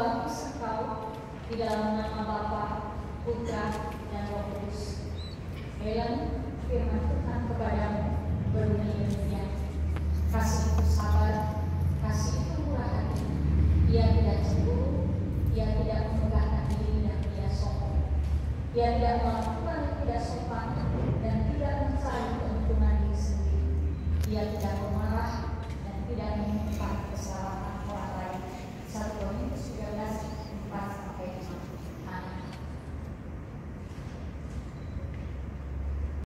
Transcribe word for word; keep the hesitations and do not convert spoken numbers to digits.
membaptis engkau di dalam nama Bapa, Putra, dan Roh Kudus. Helen, firman Tuhan kepadamu berbunyi demikian. Kasih itu sabar, kasih itu murah hati. Ia tidak cemburu, ia tidak memegahkan diri dan ia sombong. Ia tidak melakukan